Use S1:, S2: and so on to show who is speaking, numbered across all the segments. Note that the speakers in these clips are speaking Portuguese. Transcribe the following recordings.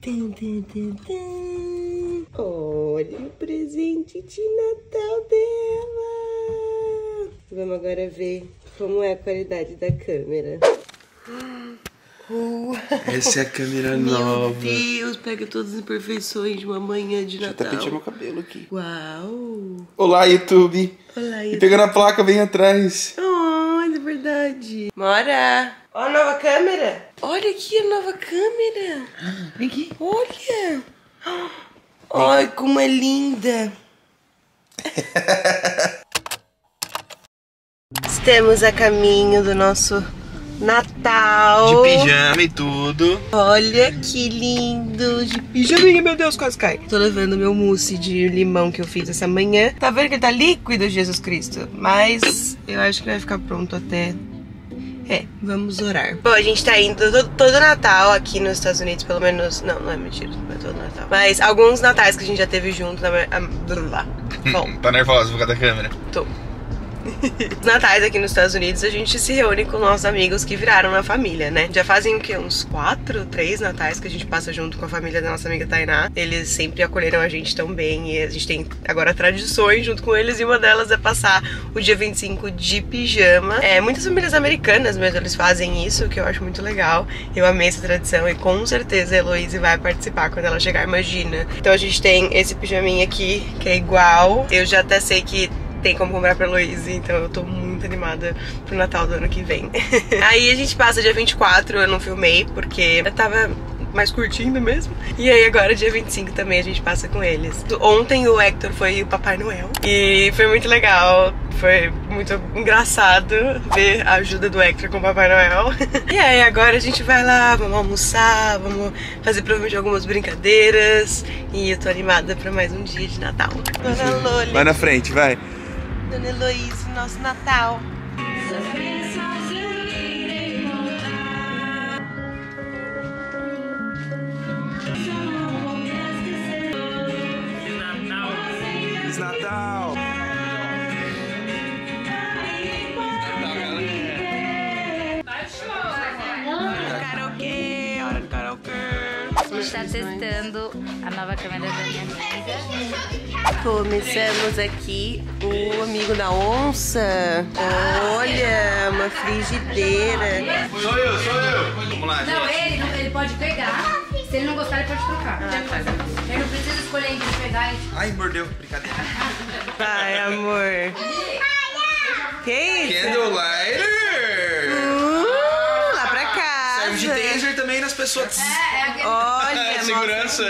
S1: Olha o presente de Natal dela. Vamos agora ver como é a qualidade da câmera.
S2: Essa é a câmera nova.
S1: Meu Deus, pega todas as imperfeições de uma manhã de Natal.
S2: Deixa eu até pentear meu cabelo aqui.
S1: Uau.
S2: Olá, YouTube.
S1: Olá, YouTube.
S2: E pegando a placa bem atrás.
S1: Oh, é verdade. Mora. Ó a nova câmera. Olha aqui a nova câmera.
S2: Vem aqui.
S1: Olha. Ai, como é linda. Estamos a caminho do nosso Natal.
S2: De pijama e tudo.
S1: Olha que lindo. De pijaminha, meu Deus, quase cai. Tô levando meu mousse de limão que eu fiz essa manhã. Tá vendo que ele tá líquido, Jesus Cristo? Mas eu acho que vai ficar pronto até... vamos orar. Bom, a gente tá indo todo Natal aqui nos Estados Unidos, pelo menos... Não é mentira, não é todo Natal. Mas alguns natais que a gente já teve junto Bom.
S2: Tá nervosa por causa da câmera?
S1: Tô. Os natais aqui nos Estados Unidos a gente se reúne com nossos amigos que viraram uma família, né? Já fazem o quê? Uns 3 natais que a gente passa junto com a família da nossa amiga Tainá. Eles sempre acolheram a gente tão bem e a gente tem agora tradições junto com eles e uma delas é passar o dia 25 de pijama. Muitas famílias americanas mesmo, eles fazem isso, que eu acho muito legal. Eu amei essa tradição e com certeza a Heloise vai participar quando ela chegar, imagina. Então a gente tem esse pijaminha aqui, que é igual. Eu já até sei que tem como comprar pra Heloise, então eu tô muito animada pro Natal do ano que vem. Aí a gente passa dia 24, eu não filmei porque eu tava mais curtindo mesmo. E aí agora dia 25 também a gente passa com eles. Ontem o Hector foi o Papai Noel e foi muito legal, foi muito engraçado ver a ajuda do Hector com o Papai Noel. E aí agora a gente vai lá, vamos almoçar, vamos fazer provavelmente algumas brincadeiras e eu tô animada pra mais um dia de Natal. Dona Loli.
S2: Vai na frente, vai.
S1: Dona Heloise, nosso Natal.
S2: Feliz Natal!
S1: Karaokê, hora do karaokê.
S3: A gente tá testando a nova câmera da minha amiga.
S1: Começamos aqui o amigo da onça. Olha, uma frigideira.
S2: Sou eu. Vamos lá,
S3: Não,
S2: gente.
S3: ele pode pegar. Se ele não gostar, ele pode trocar. Ele não precisa escolher entre pegar e...
S2: Ai, mordeu. Brincadeira.
S1: Vai, amor. Que isso?
S2: Candle lighter.
S1: Lá pra casa.
S2: Serve de taser também nas pessoas.
S1: Olha,
S2: Segurança.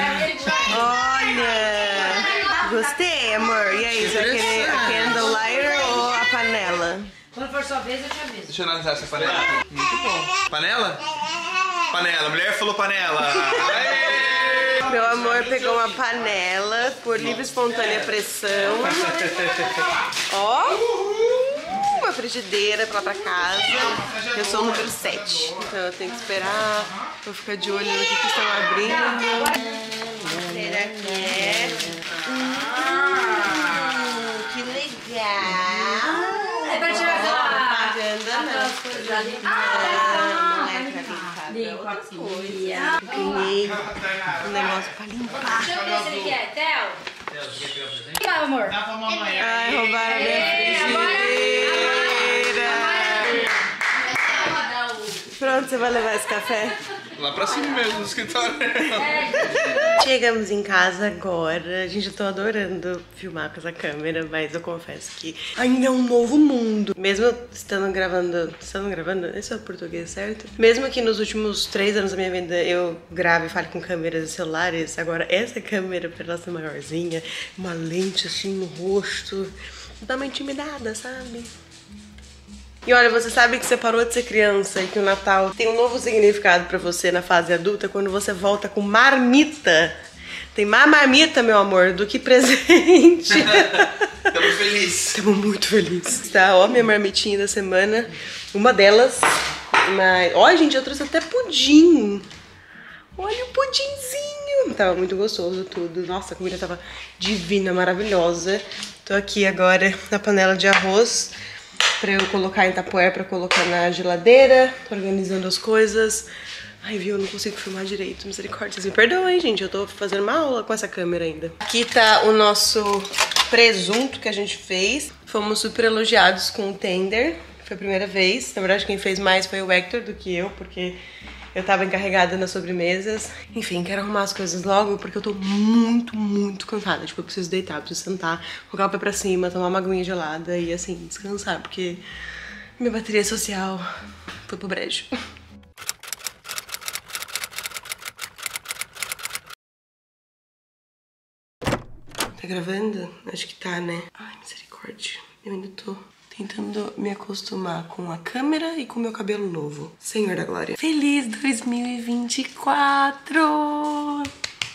S1: Olha. Gostei, amor. E aí, você vai querer a candle lighter ou a panela?
S3: Quando for sua vez, eu te aviso.
S2: Deixa eu analisar essa panela. Muito bom. Panela? Panela. A mulher falou panela. Aê!
S1: Meu amor pegou uma panela por livre e espontânea pressão. Ó, uma frigideira pra lá pra casa. Eu sou o número 7, então eu tenho que esperar. Vou ficar de olho no que estão abrindo. Será que é? Que legal!
S3: É pra tirar aquela...
S1: Propaganda, não é pra limpar. Eu ganhei um negócio pra limpar.
S3: Deixa eu ver se ele quer. Theo? Aqui, amor.
S1: Ai, roubaram a minha frigideira. Pronto, você vai levar esse café?
S2: Lá pra cima mesmo, no escritório.
S1: Chegamos em casa agora. A gente, eu tô adorando filmar com essa câmera, mas eu confesso que ainda é um novo mundo. Mesmo estando gravando... Esse é o português, certo? Mesmo que nos últimos 3 anos da minha vida eu grave e fale com câmeras e celulares, agora essa câmera, por ela ser maiorzinha, uma lente assim no rosto, dá uma intimidada, sabe? E olha, você sabe que você parou de ser criança e que o Natal tem um novo significado pra você na fase adulta quando você volta com marmita. Tem mais marmita, meu amor, do que presente.
S2: Estamos felizes.
S1: Estamos muito felizes. Tá, ó, minha marmitinha da semana. Uma delas. Mas... Olha, gente, eu trouxe até pudim. Olha o pudinzinho. Tava muito gostoso tudo. Nossa, a comida tava divina, maravilhosa. Tô aqui agora na panela de arroz pra eu colocar em tapoé, pra colocar na geladeira. Tô organizando as coisas. Ai, viu? Eu não consigo filmar direito. Misericórdia. Vocês me perdoem, gente. Eu tô fazendo uma aula com essa câmera ainda. Aqui tá o nosso presunto que a gente fez. Fomos super elogiados com o tender. Foi a primeira vez. Na verdade, quem fez mais foi o Hector do que eu, porque eu tava encarregada nas sobremesas. Enfim, quero arrumar as coisas logo, porque eu tô muito cansada. Tipo, eu preciso deitar, eu preciso sentar, colocar o pé pra cima, tomar uma aguinha gelada e, assim, descansar, porque minha bateria social foi pro brejo. Tá gravando? Acho que tá, né? Ai, misericórdia. Eu ainda tô tentando me acostumar com a câmera e com o meu cabelo novo. Senhor da Glória. Feliz 2024!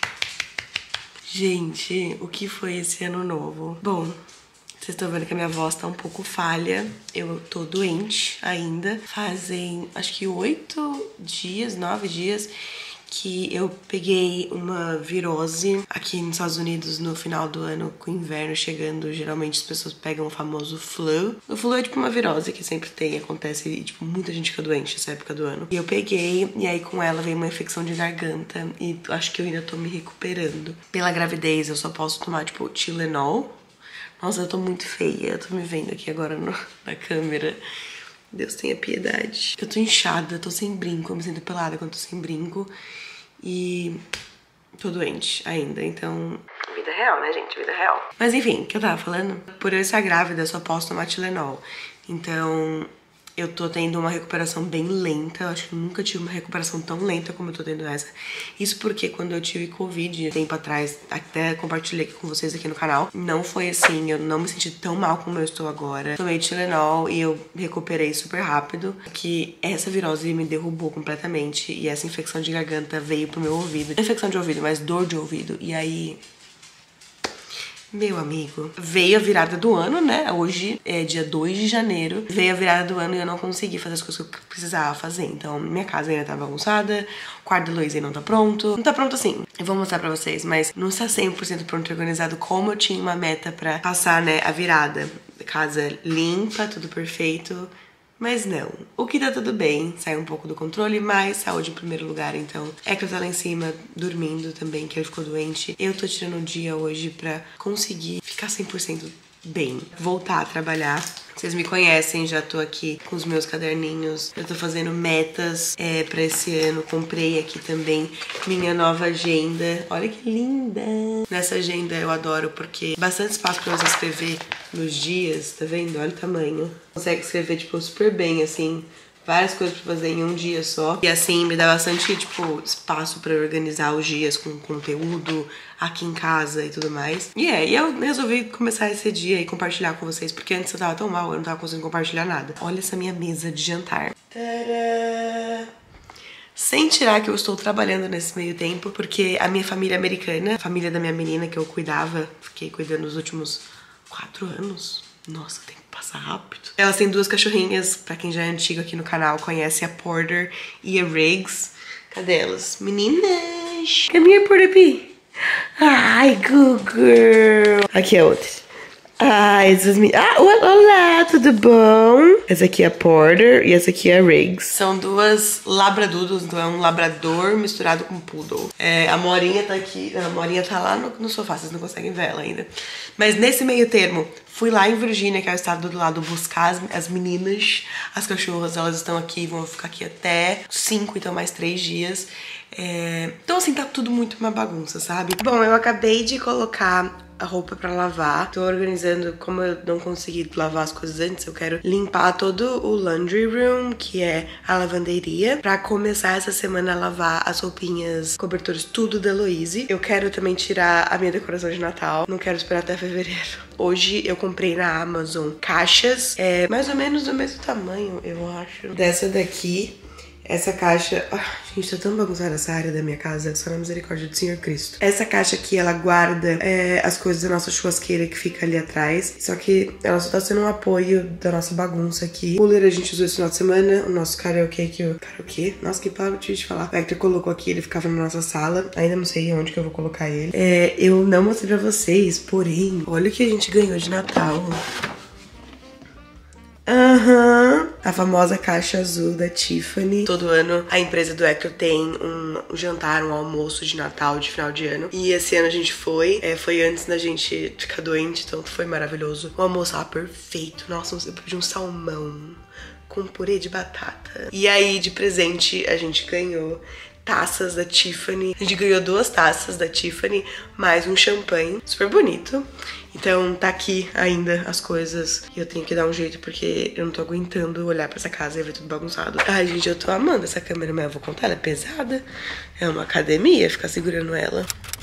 S1: Gente, o que foi esse ano novo? Bom, vocês estão vendo que a minha voz tá um pouco falha. Eu tô doente ainda. Fazem, acho que 8 dias, 9 dias que eu peguei uma virose aqui nos Estados Unidos no final do ano, com o inverno chegando. Geralmente as pessoas pegam o famoso flu. O flu é tipo uma virose que sempre tem, acontece e tipo, muita gente fica doente nessa época do ano. E eu peguei, e aí com ela veio uma infecção de garganta e acho que eu ainda tô me recuperando. Pela gravidez eu só posso tomar tipo Tylenol. Nossa, eu tô muito feia, eu tô me vendo aqui agora na câmera. Deus tenha piedade. Eu tô inchada, tô sem brinco, eu me sinto pelada quando tô sem brinco. E tô doente ainda, então... Vida real, né, gente? Vida real. Mas enfim, o que eu tava falando? Por eu estar grávida, eu só posso tomar Tylenol. Então, eu tô tendo uma recuperação bem lenta. Eu acho que eu nunca tive uma recuperação tão lenta como eu tô tendo essa. Isso porque quando eu tive Covid, tempo atrás, até compartilhei com vocês aqui no canal, não foi assim, eu não me senti tão mal como eu estou agora. Tomei Tylenol e eu recuperei super rápido. Que essa virose me derrubou completamente e essa infecção de garganta veio pro meu ouvido. Não infecção de ouvido, mas dor de ouvido. E aí... Meu amigo, veio a virada do ano, né? Hoje é dia 2 de janeiro. Veio a virada do ano e eu não consegui fazer as coisas que eu precisava fazer. Então, minha casa ainda tá bagunçada, o quarto da Luísa não tá pronto. Não tá pronto assim, eu vou mostrar pra vocês, mas não está 100% pronto e organizado como eu tinha uma meta pra passar, né, a virada. Casa limpa, tudo perfeito. Mas não, o que tá tudo bem, saiu um pouco do controle, mas saúde em primeiro lugar, então. Hector tá lá em cima, dormindo também, que ele ficou doente. Eu tô tirando um dia hoje pra conseguir ficar 100% bem, voltar a trabalhar. Vocês me conhecem, já tô aqui com os meus caderninhos, eu tô fazendo metas pra esse ano. Comprei aqui também minha nova agenda. Olha que linda! Nessa agenda eu adoro porque bastante espaço pra você escrever nos dias, tá vendo? Olha o tamanho. Consegue escrever, tipo, super bem, assim, várias coisas pra fazer em um dia só. E assim, me dá bastante, tipo, espaço pra organizar os dias com conteúdo aqui em casa e tudo mais. E eu resolvi começar esse dia e compartilhar com vocês, porque antes eu tava tão mal, eu não tava conseguindo compartilhar nada. Olha essa minha mesa de jantar. Tadã! Sem tirar que eu estou trabalhando nesse meio tempo, porque a minha família americana, a família da minha menina que eu cuidava, fiquei cuidando nos últimos 4 anos. Nossa, tem que passar rápido. Elas têm 2 cachorrinhas, pra quem já é antigo aqui no canal, conhece a Porter e a Riggs. Cadê elas? Meninas! Come here, Porter P. Ai, good girl. Aqui é outra. Ah, essas meninas. Ah, olá, tudo bom? Essa aqui é a Porter e essa aqui é a Riggs. São 2 labradoodles, então é um labrador misturado com poodle. A Morinha tá aqui, a Morinha tá lá no sofá, vocês não conseguem ver ela ainda. Mas nesse meio termo, fui lá em Virgínia, que é o estado do lado, buscar as meninas, as cachorras, elas estão aqui, vão ficar aqui até 5, então mais 3 dias. Então assim, tá tudo muito uma bagunça, sabe? Bom, eu acabei de colocar a roupa pra lavar. Tô organizando, como eu não consegui lavar as coisas antes, eu quero limpar todo o laundry room, que é a lavanderia, pra começar essa semana a lavar as roupinhas, cobertores, tudo da Heloise. Eu quero também tirar a minha decoração de Natal, não quero esperar até fevereiro. Hoje eu comprei na Amazon caixas, mais ou menos do mesmo tamanho, eu acho, dessa daqui. Essa caixa... gente, tá tão bagunçada essa área da minha casa, só na misericórdia do Senhor Cristo. Essa caixa aqui, ela guarda as coisas da nossa churrasqueira que fica ali atrás. Só que ela só tá sendo um apoio da nossa bagunça aqui. O cooler a gente usou esse final de semana. O nosso karaokê que eu... Karaokê? Nossa, que palavra difícil de falar. O Hector colocou aqui, ele ficava na nossa sala. Ainda não sei onde que eu vou colocar ele. Eu não mostrei pra vocês, porém... Olha o que a gente ganhou de Natal. Aham. A famosa caixa azul da Tiffany. Todo ano a empresa do Hector tem um jantar, um almoço de Natal, de final de ano. E esse ano a gente foi. Foi antes da gente ficar doente, então foi maravilhoso. O almoço tava perfeito. Nossa, eu pedi um salmão com purê de batata. E aí, de presente, a gente ganhou taças da Tiffany. A gente ganhou 2 taças da Tiffany, mais um champanhe. Super bonito. Então tá aqui ainda as coisas. E eu tenho que dar um jeito porque eu não tô aguentando olhar pra essa casa e ver tudo bagunçado. Ai, gente, eu tô amando essa câmera, mas eu vou contar, ela é pesada. É uma academia ficar segurando ela.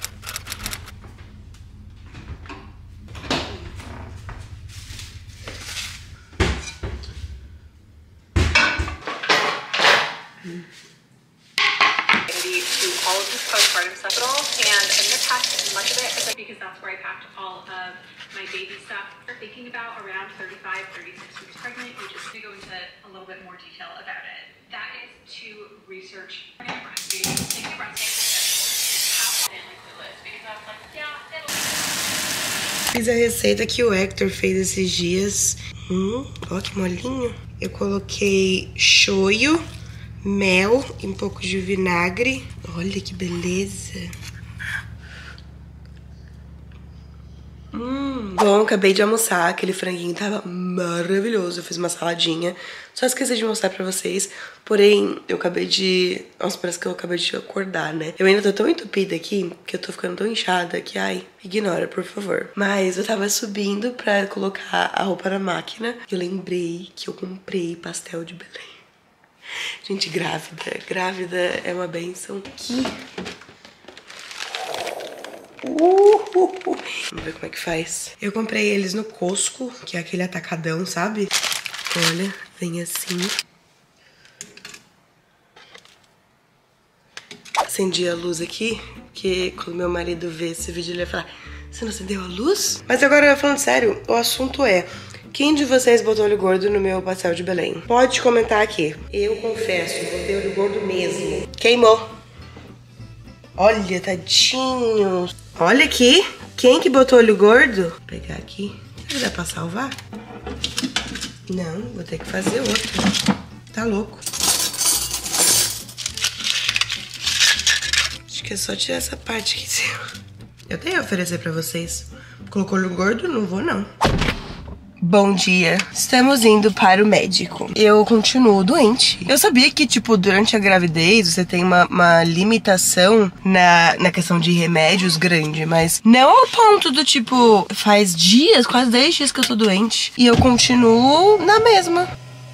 S4: All of this postpartum stuff at all, and I'm gonna pack much of it because that's where I packed all of my baby stuff. We're thinking about around 35, 36 weeks pregnant. We're just gonna go into a little bit more detail about it. That is to research breastfeeding, taking a breastfeeding family clueless because I was like, yeah, it'll.
S1: Fiz a receita que o Hector fez esses dias. Ó que molinho. Eu coloquei shoyu, mel e um pouco de vinagre. Olha que beleza. Bom, acabei de almoçar. Aquele franguinho tava maravilhoso. Eu fiz uma saladinha. Só esqueci de mostrar pra vocês. Porém, eu acabei de... Nossa, parece que eu acabei de acordar, né? Eu ainda tô tão entupida aqui que eu tô ficando tão inchada que, ai, ignora, por favor. Mas eu tava subindo pra colocar a roupa na máquina. E eu lembrei que eu comprei pastel de Belém. Gente, grávida é uma benção. Vamos ver como é que faz. Eu comprei eles no Costco, que é aquele atacadão, sabe? Olha, vem assim. Acendi a luz aqui, porque quando meu marido vê esse vídeo ele vai falar: você não acendeu a luz? Mas agora, falando sério, o assunto é: quem de vocês botou olho gordo no meu pastel de Belém? Pode comentar aqui. Eu confesso, botei olho gordo mesmo. Queimou. Olha, tadinho. Olha aqui. Quem que botou olho gordo? Vou pegar aqui. Será que dá pra salvar? Não, vou ter que fazer outro. Tá louco. Acho que é só tirar essa parte aqui. Eu tenho a oferecer pra vocês. Colocou olho gordo? Não vou, não. Bom dia, estamos indo para o médico. Eu continuo doente. Eu sabia que, tipo, durante a gravidez você tem uma limitação na questão de remédios grande, mas não ao ponto do, tipo, faz dias, quase 10 dias que eu tô doente. E eu continuo na mesma.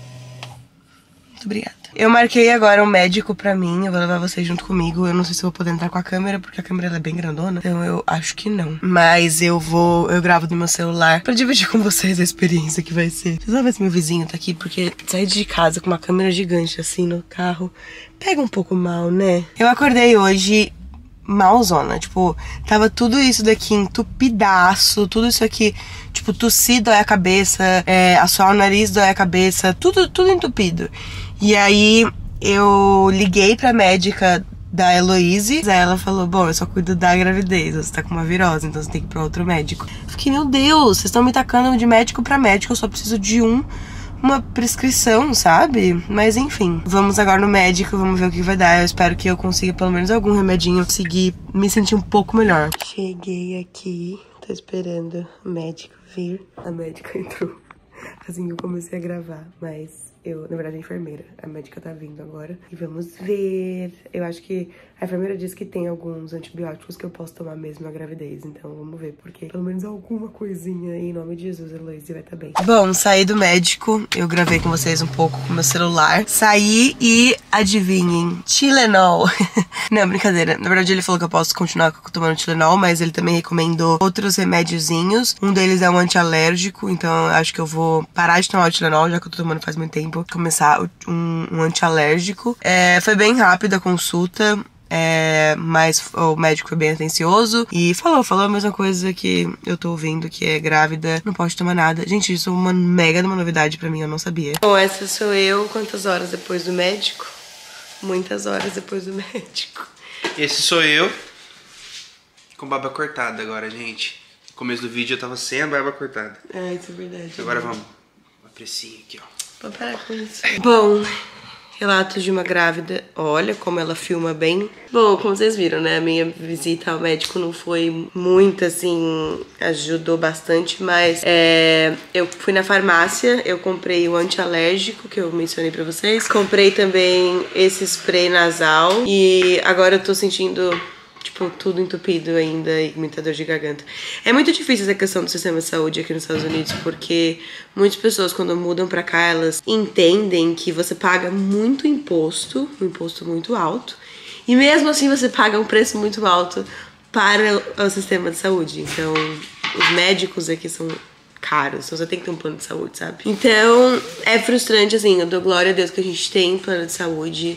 S1: Muito obrigada. Eu marquei agora um médico pra mim, eu vou levar vocês junto comigo. Eu não sei se eu vou poder entrar com a câmera, porque a câmera ela é bem grandona. Então eu acho que não. Mas eu gravo do meu celular pra dividir com vocês a experiência que vai ser. Vocês vão ver se meu vizinho tá aqui, porque sair de casa com uma câmera gigante assim no carro pega um pouco mal, né? Eu acordei hoje malzona, tipo, tava tudo isso daqui entupidaço, tudo isso aqui, tipo, tossir dói a cabeça, assoar o nariz dói a cabeça, tudo entupido. E aí eu liguei pra médica da Heloise, aí ela falou: bom, eu só cuido da gravidez, você tá com uma virose, então você tem que ir pra outro médico. Fiquei, meu Deus, vocês estão me tacando de médico pra médico, eu só preciso de uma prescrição, sabe? Mas enfim, vamos agora no médico, vamos ver o que vai dar. Eu espero que eu consiga pelo menos algum remedinho, conseguir me sentir um pouco melhor. Cheguei aqui, tô esperando o médico vir. A médica entrou assim que eu comecei a gravar, mas eu, na verdade, a enfermeira. A médica tá vindo agora e vamos ver. Eu acho que a enfermeira disse que tem alguns antibióticos que eu posso tomar mesmo na gravidez. Então vamos ver, porque pelo menos alguma coisinha aí, em nome de Jesus, Heloise, vai tá bem. Bom, saí do médico. Eu gravei com vocês um pouco com meu celular. Saí e, adivinhem, Tylenol. Não, brincadeira. Na verdade, ele falou que eu posso continuar tomando Tylenol, mas ele também recomendou outros remédiozinhos. Um deles é um antialérgico, então eu acho que eu vou parar de tomar o Tylenol, já que eu tô tomando faz muito tempo. Começar um antialérgico. Foi bem rápida a consulta. Mas o médico foi bem atencioso e falou a mesma coisa que eu tô ouvindo, que é grávida, não pode tomar nada. Gente, isso é uma mega de uma novidade pra mim, eu não sabia. Bom, essa sou eu. Quantas horas depois do médico? Muitas horas depois do médico.
S2: Esse sou eu com barba cortada agora, gente. No começo do vídeo eu tava sem a barba cortada.
S1: Isso é verdade.
S2: Agora vamos. precinho aqui, ó.
S1: Vou parar com isso. Bom, relatos de uma grávida. Olha como ela filma bem. Bom, como vocês viram, né? A minha visita ao médico não foi muito, assim, ajudou bastante, mas eu fui na farmácia, eu comprei o antialérgico que eu mencionei pra vocês. Comprei também esse spray nasal e agora eu tô sentindo, tipo, tudo entupido ainda e muita dor de garganta. É muito difícil essa questão do sistema de saúde aqui nos Estados Unidos, porque muitas pessoas, quando mudam pra cá, elas entendem que você paga muito imposto, um imposto muito alto, e mesmo assim você paga um preço muito alto para o sistema de saúde. Então, os médicos aqui são caros, então você tem que ter um plano de saúde, sabe? Então, é frustrante, assim, eu dou glória a Deus que a gente tem plano de saúde.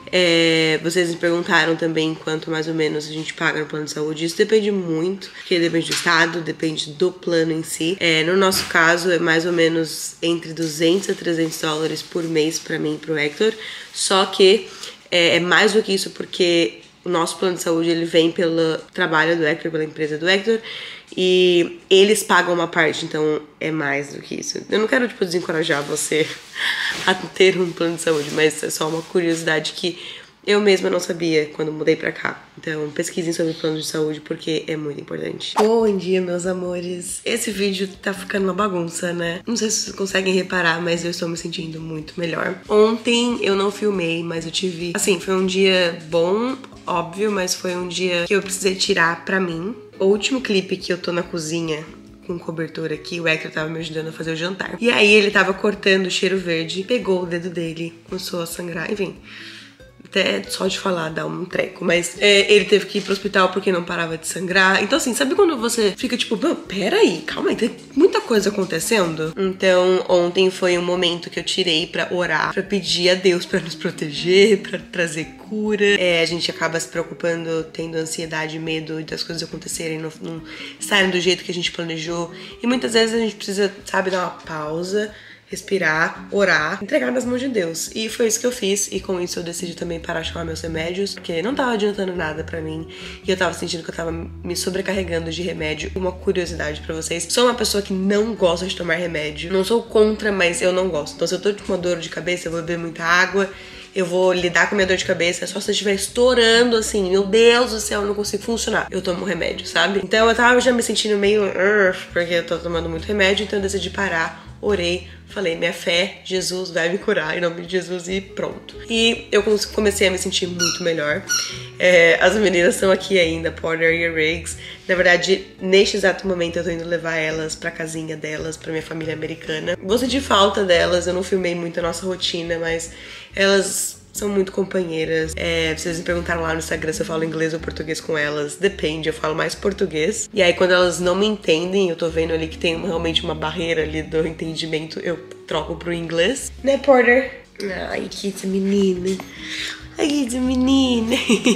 S1: Vocês me perguntaram também quanto mais ou menos a gente paga no plano de saúde. Isso depende muito, porque depende do estado, depende do plano em si. No nosso caso é mais ou menos entre 200 a 300 dólares por mês pra mim e pro Hector. Só que é mais do que isso, porque o nosso plano de saúde ele vem pelo trabalho do Hector, pela empresa do Hector, e eles pagam uma parte, então é mais do que isso. Eu não quero, tipo, desencorajar você a ter um plano de saúde, mas é só uma curiosidade que eu mesma não sabia quando mudei pra cá. Então pesquisem sobre plano de saúde porque é muito importante. Bom dia, meus amores. Esse vídeo tá ficando uma bagunça, né? Não sei se vocês conseguem reparar, mas eu estou me sentindo muito melhor. Ontem eu não filmei, mas eu tive... Assim, foi um dia bom, óbvio, mas foi um dia que eu precisei tirar pra mim. O último clipe que eu tô na cozinha com cobertor aqui, o Hector tava me ajudando a fazer o jantar. E aí ele tava cortando o cheiro verde, pegou o dedo dele, começou a sangrar, enfim... Até só de falar dá um treco, mas ele teve que ir pro hospital porque não parava de sangrar. Então assim, sabe quando você fica tipo, peraí, calma aí, tem muita coisa acontecendo? Então ontem foi um momento que eu tirei pra orar, pra pedir a Deus pra nos proteger, pra trazer cura. A gente acaba se preocupando, tendo ansiedade, medo das coisas acontecerem, não estarem do jeito que a gente planejou. E muitas vezes a gente precisa, sabe, dar uma pausa, respirar, orar, entregar nas mãos de Deus. E foi isso que eu fiz, e com isso eu decidi também parar de tomar meus remédios, porque não tava adiantando nada pra mim, e eu tava sentindo que eu tava me sobrecarregando de remédio. Uma curiosidade pra vocês, sou uma pessoa que não gosta de tomar remédio, não sou contra, mas eu não gosto. Então se eu tô com uma dor de cabeça, eu vou beber muita água, eu vou lidar com minha dor de cabeça, só se eu estiver estourando assim, meu Deus do céu, eu não consigo funcionar, eu tomo remédio, sabe? Então eu tava já me sentindo meio porque eu tô tomando muito remédio, então eu decidi parar, orei, falei, minha fé, Jesus vai me curar, em nome de Jesus, e pronto. E eu comecei a me sentir muito melhor. As meninas estão aqui ainda, Porter e a Riggs. Na verdade, neste exato momento eu tô indo levar elas pra casinha delas, pra minha família americana. Vou sentir falta delas, eu não filmei muito a nossa rotina, mas elas são muito companheiras. Vocês me perguntaram lá no Instagram se eu falo inglês ou português com elas. Depende, eu falo mais português. E aí quando elas não me entendem, eu tô vendo ali que tem realmente uma barreira ali do entendimento, eu troco pro inglês. Né, Porter? Ai, que menina. Ai, que menina.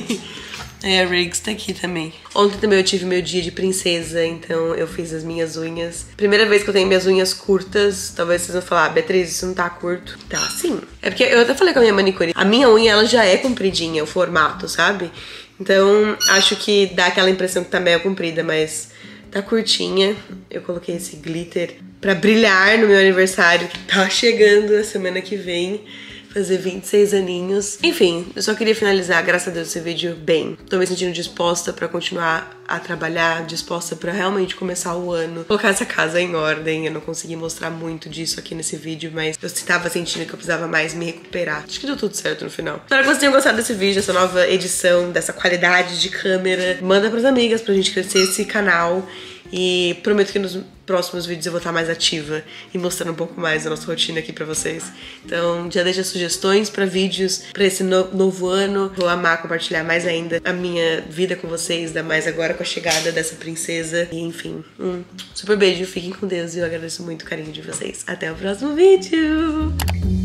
S1: A Riggs tá aqui também. Ontem também eu tive meu dia de princesa, então eu fiz as minhas unhas. Primeira vez que eu tenho minhas unhas curtas. Talvez vocês vão falar, Beatriz, isso não tá curto. Tá, sim. É porque eu até falei com a minha manicure, a minha unha, ela já é compridinha, o formato, sabe? Então, acho que dá aquela impressão que tá meio comprida, mas tá curtinha. Eu coloquei esse glitter pra brilhar no meu aniversário, que tá chegando a semana que vem. Fazer 26 aninhos. Enfim, eu só queria finalizar, graças a Deus, esse vídeo bem. Tô me sentindo disposta pra continuar a trabalhar, disposta pra realmente começar o ano, colocar essa casa em ordem. Eu não consegui mostrar muito disso aqui nesse vídeo, mas eu estava sentindo que eu precisava mais me recuperar. Acho que deu tudo certo no final. Espero que vocês tenham gostado desse vídeo, dessa nova edição, dessa qualidade de câmera. Manda pras amigas pra gente crescer esse canal. E prometo que nos próximos vídeos eu vou estar mais ativa e mostrando um pouco mais da nossa rotina aqui pra vocês. Então já deixa sugestões pra vídeos pra esse novo ano. Vou amar compartilhar mais ainda a minha vida com vocês, ainda mais agora com a chegada dessa princesa. E enfim, um super beijo, fiquem com Deus e eu agradeço muito o carinho de vocês. Até o próximo vídeo!